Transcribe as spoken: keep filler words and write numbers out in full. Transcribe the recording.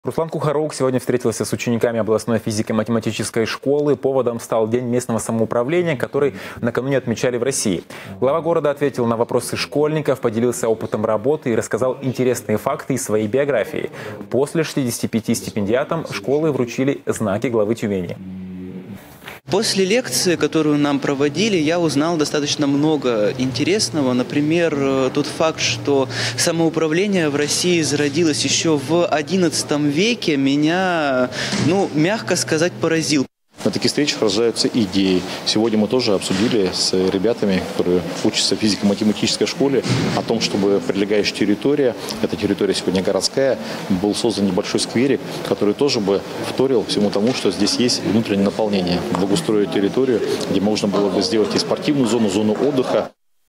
Руслан Кухарук сегодня встретился с учениками областной физико-математической школы. Поводом стал День местного самоуправления, который накануне отмечали в России. Глава города ответил на вопросы школьников, поделился опытом работы и рассказал интересные факты из своей биографии. После шестидесяти пяти стипендиатам школы вручили знаки главы Тюмени. После лекции, которую нам проводили, я узнал достаточно много интересного. Например, тот факт, что самоуправление в России зародилось еще в одиннадцатом веке, меня, ну, мягко сказать, поразил. На таких встречах рождаются идеи. Сегодня мы тоже обсудили с ребятами, которые учатся в физико-математической школе, о том, чтобы прилегающая территория, эта территория сегодня городская, был создан небольшой скверик, который тоже бы вторил всему тому, что здесь есть внутреннее наполнение. Благоустроить территорию, где можно было бы сделать и спортивную зону, зону отдыха.